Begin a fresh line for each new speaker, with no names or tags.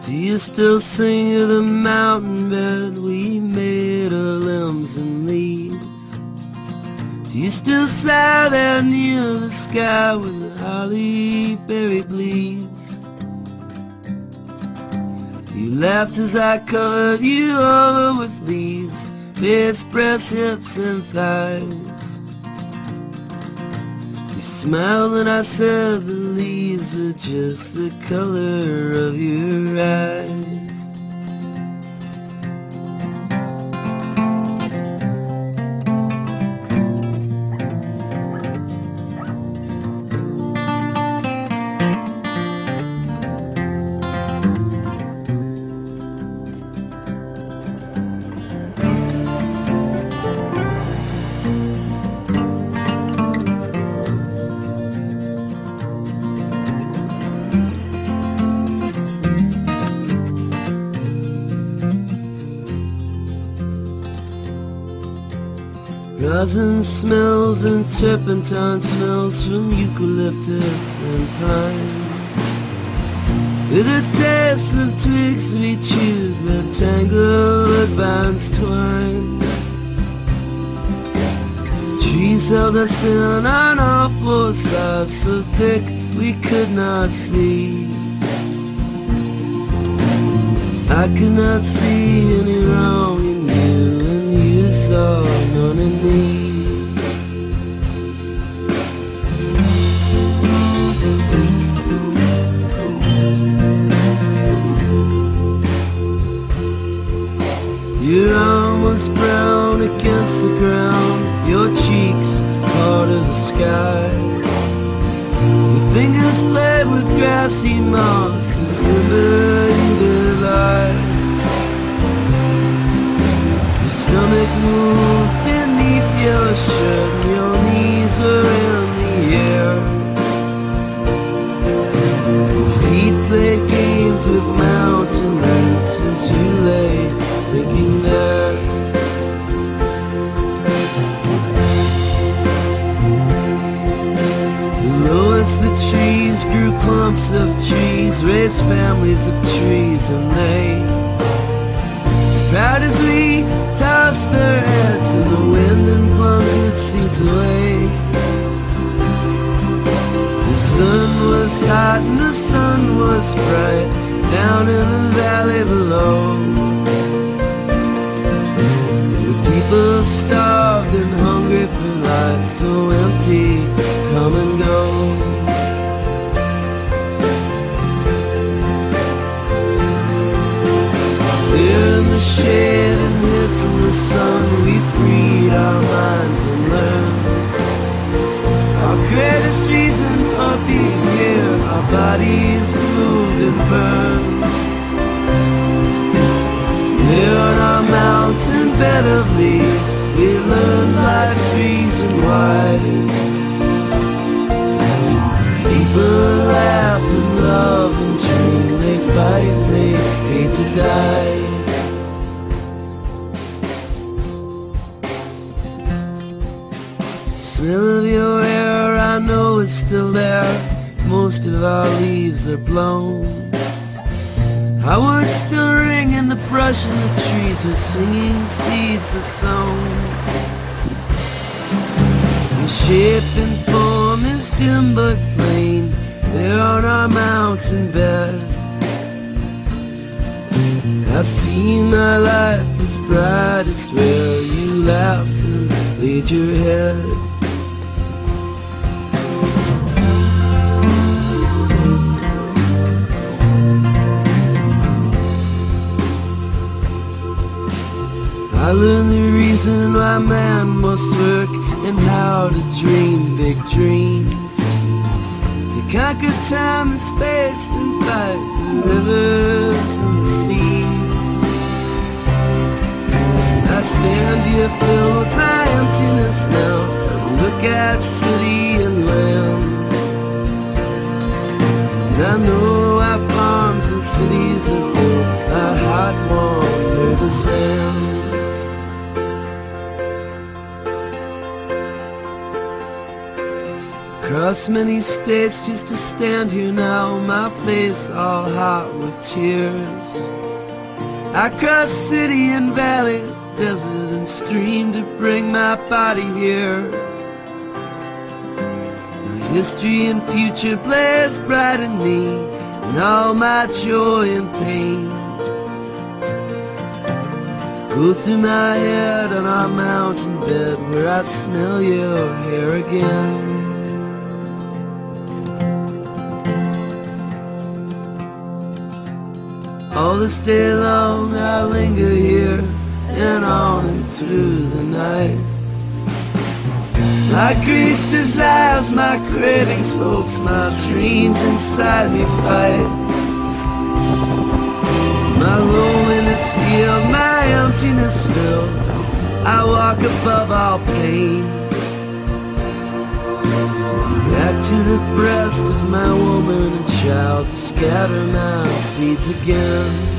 Do you still sing of the mountain bed we made of limbs and leaves? Do you still sigh there near the sky where the holly berry bleeds? You laughed as I covered you over with leaves, face, breasts, hips, and thighs. You smiled and I said the leaves were just the color of your eyes. Rosin smells and turpentine smells from eucalyptus and pine. Bitter taste of twigs we chewed where tangled vines twine. Trees held us in on all four sides, so thick we could not see. I could not see any wrong in you, and you saw none in me. Your arm was brown against the ground, your cheeks part of the sky. Your fingers played with grassy moss as limber lie. Your stomach moved beneath your shirt and your knees were in the air. Your feet played games with mountain roots as you lay thinking there. Below us the trees grew clumps of trees, raised families of trees, and they, as proud as we, tossed their heads in the wind and flung good seeds away. The sun was hot and the sun was bright down in the valley below. People starved and hungry for life, so empty, come and go. Here in the shade and hid from the sun, we freed our minds and learned our greatest reason for being here. Our bodies moved and burned. Here on our mountain bed of leaves, we learned life's reason why. People laugh and love and dream, they fight and they hate to die. The smell of your hair, I know it's still there. Most of our leaves are blown. Our words still ring in the brush and the trees are singing, seeds are sown. The shape and form is dim but plain there on our mountain bed. I see my life as brightest where you laughed and laid your head. I learned the reason why man must work and how to dream big dreams, to conquer time and space and fight the rivers and the seas. I stand here filled with my emptiness now and look at city and land. And I know our farms and cities are built by hot, warm, nervous hands. Cross many states just to stand here now, my face all hot with tears. I cross city and valley, desert and stream to bring my body here. My history and future blaze bright in me, and all my joy and pain go through my head on our mountain bed, where I smell your hair again. All this day long I linger here, and on and through the night. My greed desires, my cravings, hopes, my dreams inside me fight. My loneliness healed, my emptiness filled, I walk above all pain, back to the breast of my woman and child, to scatter my seeds again.